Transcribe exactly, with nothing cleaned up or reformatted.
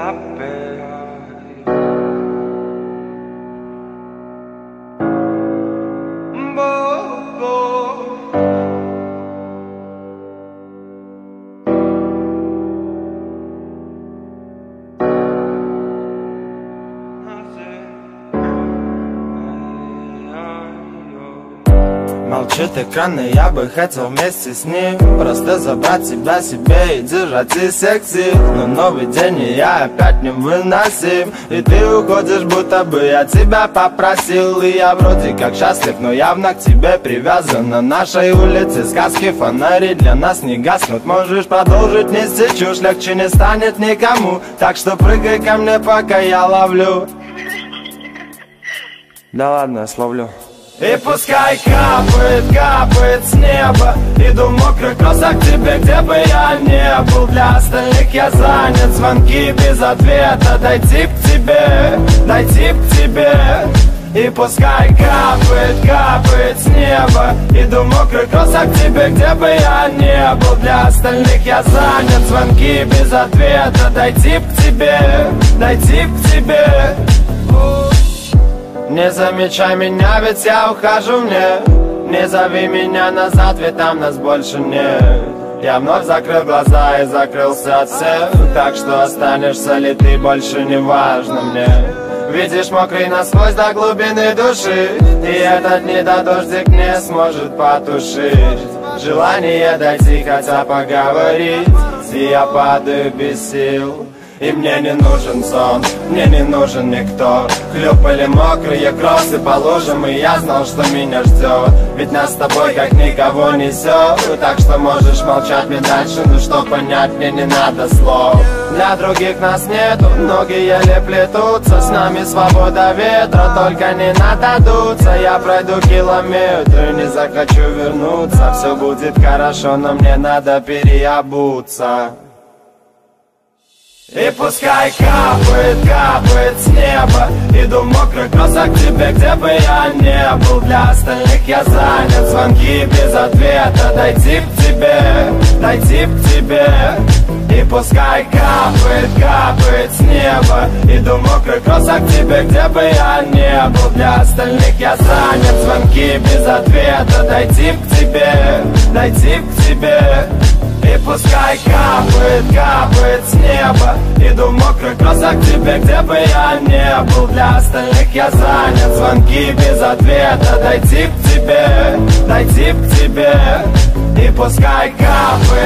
Молчит экран, и я бы хотел вместе с ним просто забрать тебя себе и держать из всех сил. Но новый день, и я опять невыносим, и ты уходишь, будто бы я тебя попросил. И я вроде как счастлив, но явно к тебе привязан. На нашей улице сказки, фонари для нас не гаснут. Можешь продолжить нести чушь, легче не станет никому. Так что прыгай ко мне, пока я ловлю. Да ладно, я словлю. И пускай капает, капает с неба, иду в мокрых кроссах к тебе, где бы я не был. Для остальных я занят, звонки без ответа. Дойти к тебе, дойти к тебе. И пускай капает, капает с неба, иду в мокрых кроссах к тебе, где бы я не был. Для остальных я занят, звонки без ответа. Дойти к тебе, дойти к тебе. Не замечай меня, ведь я ухожу мне. Не зови меня назад, ведь там нас больше нет. Я вновь закрыл глаза и закрылся от всех. Так что останешься ли ты, больше не важно мне. Видишь, мокрый насквозь до глубины души, и этот недодождик не сможет потушить желание дойти, хотя поговорить. И я падаю без сил. И мне не нужен сон, мне не нужен никто. Хлюпали мокрые кроссы по лужам, и я знал, что меня ждет. Ведь нас с тобой как никого несет. Так что можешь молчать мне дальше, но что понять мне не надо слов. Для других нас нету, ноги еле плетутся. С нами свобода ветра, только не надо дуться. Я пройду километры, не захочу вернуться. Все будет хорошо, но мне надо переобуться. И пускай капает, капает с неба, иду в мокрых кроссах к тебе, где бы я не был. Для остальных я занят, звонки без ответа. Дойти к тебе, дойти к тебе. И пускай капает, капает с неба, иду в мокрых кроссах к тебе, где бы я не был. Для остальных я занят, звонки без ответа. Дойти к тебе, дойти к тебе. И пускай капает, капает с неба, иду в мокрых кроссах к тебе, где бы я не был. Для остальных я занят, звонки без ответа. Дойти к тебе, дойти к тебе. И пускай капает,